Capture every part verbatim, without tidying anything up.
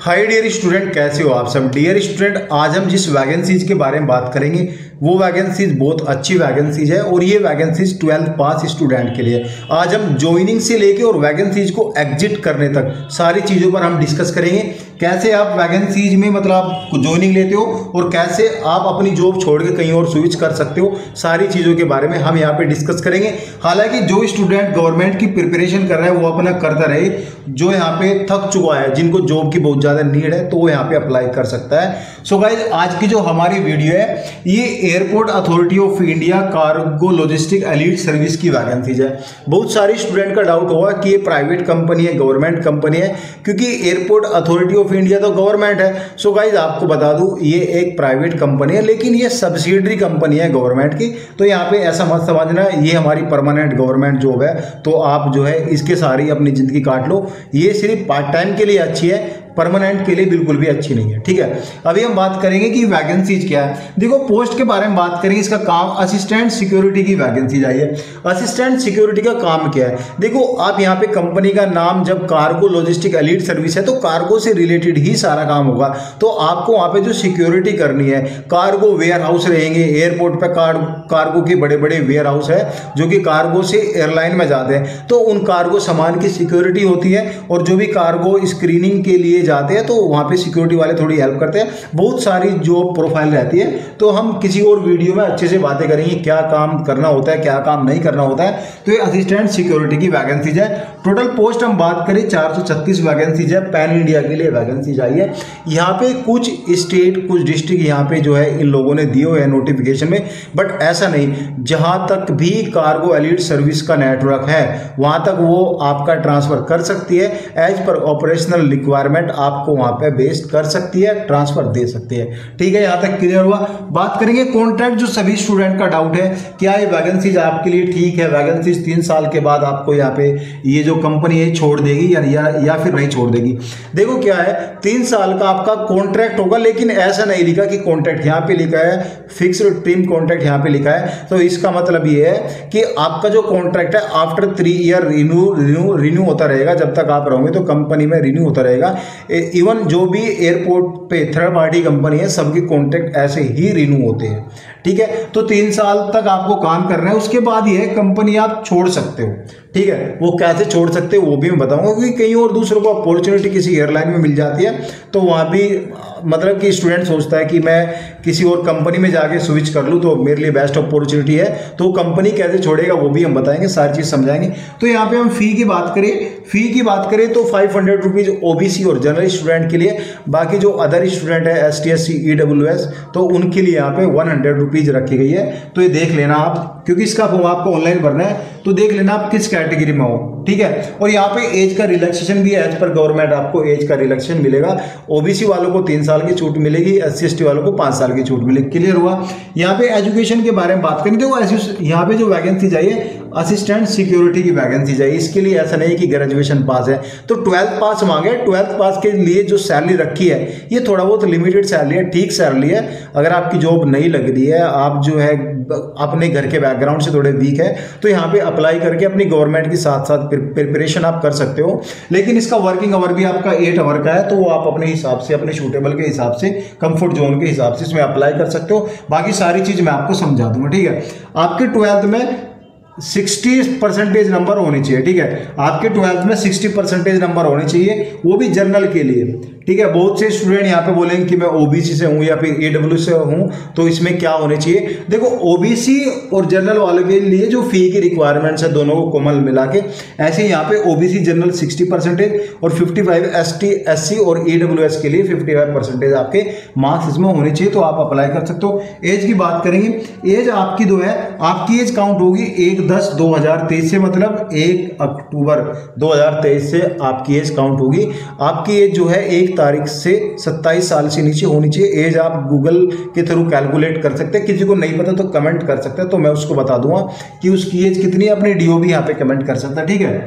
Hi dear student, कैसे हो आप सब। डियर स्टूडेंट, आज हम जिस वैकेंसीज के बारे में बात करेंगे वो वैकेंसीज बहुत अच्छी वैकेंसीज है और ये वैकेंसीज ट्वेल्थ पास स्टूडेंट के लिए। आज हम ज्वाइनिंग से लेके और वैकेंसीज को एग्जिट करने तक सारी चीज़ों पर हम डिस्कस करेंगे। कैसे आप वैकेंसीज में मतलब आप ज्वाइनिंग लेते हो और कैसे आप अपनी जॉब छोड़ के कहीं और स्विच कर सकते हो, सारी चीज़ों के बारे में हम यहाँ पे डिस्कस करेंगे। हालांकि जो स्टूडेंट गवर्नमेंट की प्रिपरेशन कर रहा है वो अपना करता रहे, जो यहाँ पे थक चुका है, जिनको जॉब की बहुत ज़्यादा नीड है, तो वो यहाँ पे अप्लाई कर सकता है। सो गाइज, आज की जो हमारी वीडियो है ये airport authority of India cargo logistic elite service की वैकेंसीज है। बहुत सारे स्टूडेंट का डाउट होगा कि ये प्राइवेट कंपनी है, गवर्नमेंट कंपनी है, क्योंकि एयरपोर्ट अथॉरिटी ऑफ इंडिया तो गवर्नमेंट है। सो गाइज, आपको बता दूं ये एक प्राइवेट कंपनी है, लेकिन ये सब्सिडरी कंपनी है गवर्नमेंट की। तो यहाँ पे ऐसा मत समझना ये हमारी परमानेंट गवर्नमेंट जॉब है तो आप जो है इसके सारी अपनी जिंदगी काट लो। ये सिर्फ पार्ट टाइम के लिए अच्छी है, परमानेंट के लिए बिल्कुल भी अच्छी नहीं है। ठीक है, अभी हम बात करेंगे कि वैकेंसीज क्या है। देखो, पोस्ट के बारे में बात करेंगे। इसका काम असिस्टेंट सिक्योरिटी की वैकेंसीज आई है। असिस्टेंट सिक्योरिटी का काम क्या है? देखो, आप यहाँ पे कंपनी का नाम जब कार्गो लॉजिस्टिक एलीट सर्विस है तो कार्गो से रिलेटेड ही सारा काम होगा। तो आपको वहाँ पे जो सिक्योरिटी करनी है, कार्गो वेयर हाउस रहेंगे एयरपोर्ट पे, कार्गो के बड़े बड़े वेयर हाउस है जो कि कार्गो से एयरलाइन में जाते हैं, तो उन कार्गो सामान की सिक्योरिटी होती है। और जो भी कार्गो स्क्रीनिंग के लिए जाते हैं तो वहाँ पे सिक्योरिटी वाले थोड़ी हेल्प करते हैं। बहुत सारी जॉब प्रोफाइल रहती है, तो हम किसी और वीडियो में अच्छे से बातें करेंगे क्या काम करना होता है, क्या काम नहीं करना होता है। तो ये असिस्टेंट सिक्योरिटी की वैकेंसीज है। टोटल पोस्ट हम बात करें चार सौ छत्तीस वैकेंसीज है, पैन इंडिया के लिए वैकेंसीज आई है। यहाँ पे कुछ स्टेट कुछ डिस्ट्रिक्ट यहाँ पे जो है इन लोगों ने दिए हुए हैं नोटिफिकेशन में, बट ऐसा नहीं, जहाँ तक भी कार्गो एलीट सर्विस का नेटवर्क है वहाँ तक वो आपका ट्रांसफर कर सकती है। एज पर ऑपरेशनल रिक्वायरमेंट आपको वहां पे बेस्ड कर सकती है, ट्रांसफर दे सकती है। ठीक है, यहां तक क्लियर हुआ। बात करेंगे कॉन्ट्रैक्ट, जो सभी स्टूडेंट का डाउट है क्या ये वैकेंसीज आपके लिए ठीक है, वैकेंसीज तीन साल के बाद आपको यहाँ पे ये जो कंपनी है छोड़ देगी या, या या फिर नहीं छोड़ देगी। देखो क्या है, तीन साल का आपका कॉन्ट्रैक्ट होगा, लेकिन ऐसा नहीं लिखा कि कॉन्ट्रैक्ट, यहाँ पे लिखा है फिक्स्ड टीम कॉन्ट्रैक्ट, यहाँ पे लिखा है। तो इसका मतलब ये है कि आपका जो कॉन्ट्रैक्ट है after three year renew renew renew होता रहेगा। जब तक आप रहोगे तो कंपनी में रिन्यू होता रहेगा। इवन जो भी एयरपोर्ट पे थर्ड पार्टी कंपनी है सबके कॉन्ट्रैक्ट ऐसे ही रिन्यू होते हैं। ठीक है, तो तीन साल तक आपको काम करना है, उसके बाद ये कंपनी आप छोड़ सकते हो। ठीक है, वो कैसे छोड़ सकते हो वो भी मैं बताऊंगा, क्योंकि कहीं और दूसरों को अपॉर्चुनिटी किसी एयरलाइन में मिल जाती है तो वहाँ भी मतलब कि स्टूडेंट सोचता है कि मैं किसी और कंपनी में जाके स्विच कर लूँ तो मेरे लिए बेस्ट अपॉर्चुनिटी है, तो कंपनी कैसे छोड़ेगा वो भी हम बताएंगे, सारी चीज़ समझाएंगे। तो यहाँ पे हम फ़ी की बात करें, फ़ी की बात करें तो फाइव हंड्रेड रुपीज़ ओबीसी और जनरल स्टूडेंट के लिए। बाकी जो अदर स्टूडेंट है S T S C E W S, तो उनके लिए यहाँ पे वन हंड्रेड रुपीज़ रखी गई है। तो ये देख लेना आप, क्योंकि इसका फॉर्म आपको ऑनलाइन भरना है, तो देख लेना आप किस कैटेगरी में हो। ठीक है, और यहाँ पे एज का रिलैक्सेशन भी है, एज पर गवर्नमेंट आपको एज का रिलैक्सेशन मिलेगा। ओबीसी वालों को तीन साल की छूट मिलेगी, एस सी एस टी वालों को पाँच साल की छूट मिलेगी। क्लियर हुआ। यहाँ पे एजुकेशन के बारे में बात करें तो यहाँ पे जो वैकेंसी चाहिए असिस्टेंट सिक्योरिटी की वैकेंसी चाहिए। इसके लिए ऐसा नहीं कि ग्रेजुएशन पास है, तो ट्वेल्थ पास मांगे। ट्वेल्थ पास के लिए जो सैलरी रखी है ये थोड़ा बहुत लिमिटेड सैलरी है, ठीक सैलरी है। अगर आपकी जॉब नहीं लग रही है, आप जो है अपने घर के बैकग्राउंड से थोड़े वीक है, तो यहाँ पे अप्लाई करके अपनी गवर्नमेंट के साथ साथ प्रिपरेशन आप कर सकते हो। लेकिन इसका वर्किंग आवर भी आपका एट आवर का है, तो वो आप अपने हिसाब से, अपने सूटेबल के हिसाब से, कंफर्ट जोन के हिसाब से इसमें अप्लाई कर सकते हो। बाकी सारी चीज़ मैं आपको समझा दूंगा। ठीक है, आपके ट्वेल्थ में सिक्सटी परसेंटेज नंबर होने चाहिए। ठीक है, आपके ट्वेल्थ में सिक्सटी परसेंटेज नंबर होने चाहिए, वो भी जनरल के लिए। ठीक है, बहुत से स्टूडेंट यहाँ पे बोलेंगे कि मैं ओबीसी से हूँ या फिर ईडब्ल्यू से हूँ, तो इसमें क्या होने चाहिए। देखो, ओबीसी और जनरल वालों के लिए जो फी की रिक्वायरमेंट्स है दोनों को कोमल मिला के, ऐसे यहाँ पे ओबीसी जनरल सिक्सटी परसेंटेज और फिफ्टी फाइव एसटी एससी और ईडब्ल्यूएस के लिए फिफ्टी फाइव परसेंटेज आपके मार्क्स इसमें होने चाहिए, तो आप अप्लाई कर सकते हो। एज की बात करेंगे, एज आपकी दो है, आपकी एज काउंट होगी एक दस दो हजार तेईस से, मतलब एक अक्टूबर दो हजार तेईस से आपकी एज काउंट होगी। आपकी एज जो है एक तारीख से सत्ताईस साल से नीचे होनी चाहिए। एज आप गूगल के थ्रू कैलकुलेट कर सकते हैं, किसी को नहीं पता तो कमेंट कर सकते हैं, तो मैं उसको बता दूंगा कि उसकी एज कितनी है। अपनी डीओ भी यहाँ पे कमेंट कर सकता है। ठीक है,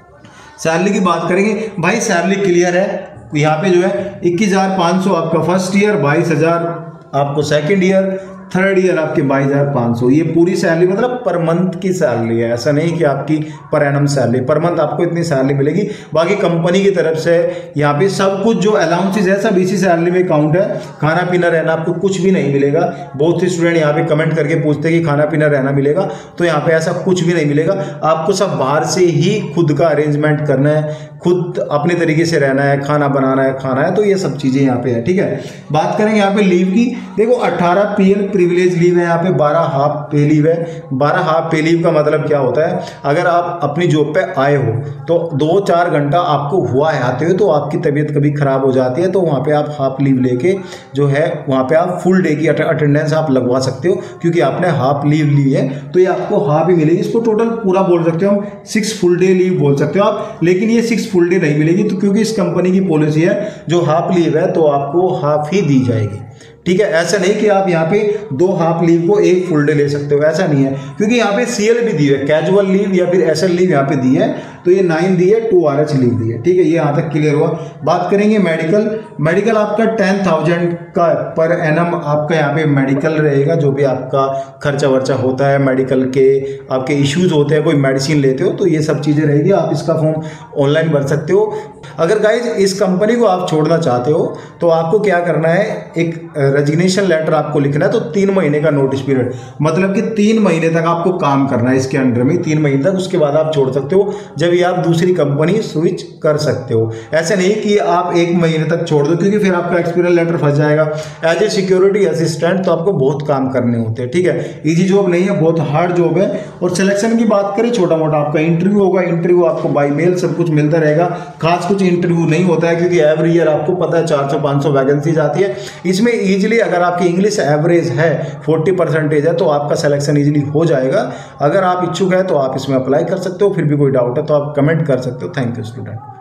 सैलरी की बात करेंगे भाई, सैलरी क्लियर है। यहाँ पे जो है इक्कीस हजार पाँच सौ आपका फर्स्ट ईयर, बाईस हजार आपको सेकेंड ईयर, थर्ड ईयर आपके बाईस हज़ार पाँच सौ। ये पूरी सैलरी मतलब पर मंथ की सैलरी है, ऐसा नहीं कि आपकी per annum salary, per month आपको इतनी सैलरी मिलेगी। बाकी कंपनी की तरफ से यहाँ पे सब कुछ जो अलाउंसेस है सब इसी सैलरी में काउंट है। खाना पीना रहना आपको कुछ भी नहीं मिलेगा। बहुत से स्टूडेंट यहाँ पे कमेंट करके पूछते हैं कि खाना पीना रहना मिलेगा, तो यहाँ पे ऐसा कुछ भी नहीं मिलेगा। आपको सब बाहर से ही खुद का अरेंजमेंट करना है, खुद अपने तरीके से रहना है, खाना बनाना है, खाना है, तो ये सब चीज़ें यहाँ पे है। ठीक है, बात करेंगे यहाँ पे लीव की। देखो अठारह पीएल प्रिविलेज लीव है, यहाँ पे बारह हाफ पे लीव है। बारह हाफ पे लीव का मतलब क्या होता है, अगर आप अपनी जॉब पे आए हो तो दो चार घंटा आपको हुआ है आते हुए, तो आपकी तबीयत कभी खराब हो जाती है, तो वहाँ पे आप हाफ लीव लेके जो है वहाँ पे आप फुल डे की अटेंडेंस आप लगवा सकते हो, क्योंकि आपने हाफ लीव ली है तो ये आपको हाफ ही मिलेगी। इसको टोटल पूरा बोल सकते हो हम, सिक्स फुल डे लीव बोल सकते हो आप, लेकिन ये सिक्स फुल डे नहीं मिलेगी, तो क्योंकि इस कंपनी की पॉलिसी है जो हाफ लीव है तो आपको हाफ ही दी जाएगी। ठीक है, ऐसा नहीं कि आप यहाँ पे दो हाफ लीव को एक फुल डे ले सकते हो, ऐसा नहीं है, क्योंकि यहाँ पे सीएल भी दी है, कैजुअल लीव या फिर एसएल लीव यहाँ पे दी है, तो ये नाइन दी है, टू आर एच लीव दी है। ठीक है, ये यहाँ तक क्लियर हुआ। बात करेंगे मेडिकल। मेडिकल आपका टेन थाउजेंड का पर एनम आपका यहाँ पे मेडिकल रहेगा, जो भी आपका खर्चा वर्चा होता है, मेडिकल के आपके इश्यूज होते हैं, कोई मेडिसिन लेते हो, तो ये सब चीज़ें रहेगी। आप इसका फॉर्म ऑनलाइन भर सकते हो। अगर गाइज इस कंपनी को आप छोड़ना चाहते हो तो आपको क्या करना है, एक रेजिग्नेशन लेटर आपको लिखना है, तो तीन महीने का नोटिस पीरियड, मतलब कि तीन महीने तक आपको काम करना है इसके अंडर में, तीन महीने तक, उसके बाद आप छोड़ सकते हो, जब ये आप दूसरी कंपनी स्विच कर सकते हो। ऐसे नहीं कि आप एक महीने तक छोड़ दो, क्योंकि फिर आपका एक्सपीरियंस लेटर फंस जाएगा। एज ए सिक्योरिटी असिस्टेंट तो आपको बहुत काम करने होते हैं। ठीक है, इजी जॉब नहीं है, बहुत हार्ड जॉब है। और सिलेक्शन की बात करें, छोटा मोटा आपका इंटरव्यू होगा, इंटरव्यू आपको बाई मेल सब कुछ मिलता रहेगा, खास कुछ इंटरव्यू नहीं होता है, क्योंकि एवरी ईयर आपको पता है चार सौ पाँच सौ वैकेंसीज आती है। इसमें इजीली अगर आपकी इंग्लिश एवरेज है फोर्टी परसेंटेज है तो आपका सिलेक्शन इजीली हो जाएगा। अगर आप इच्छुक है तो आप इसमें अप्लाई कर सकते हो। फिर भी कोई डाउट है तो आप कमेंट कर सकते हो। Thank you student.